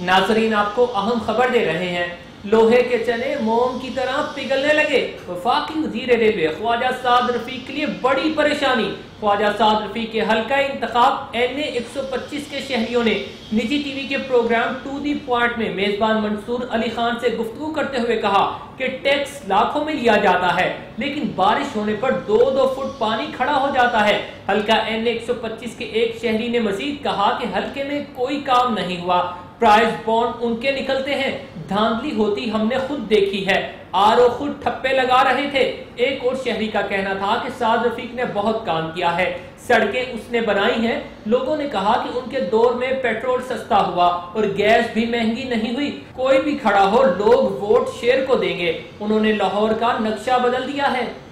नाजरीन, आपको अहम खबर दे रहे हैं। लोहे के चने मोम की तरह पिघलने लगे। वफाकी वज़ीर रेलवे ख्वाजा साद रफीक के लिए बड़ी परेशानी। ख्वाजा साद रफीक के हल्का इंतखाब NA 125 के शहरियों ने निजी टीवी के प्रोग्राम टू दी पॉइंट में मेजबान मंसूर अली खान से गुफ्तगू करते हुए कहा कि टैक्स लाखों में लिया जाता है, लेकिन बारिश होने पर 2-2 फुट पानी खड़ा हो जाता है। हल्का NA 125 के एक शहरी ने मजीद कहा कि हल्के में कोई काम नहीं हुआ, प्राइस बॉन्ड उनके निकलते हैं, धांधली होती हमने खुद देखी है, RO खुद ठप्पे लगा रहे थे। एक और शहरी का कहना था कि साद रफीक ने बहुत काम किया है, सड़कें उसने बनाई हैं। लोगों ने कहा कि उनके दौर में पेट्रोल सस्ता हुआ और गैस भी महंगी नहीं हुई। कोई भी खड़ा हो, लोग वोट शेर को देंगे। उन्होंने लाहौर का नक्शा बदल दिया है।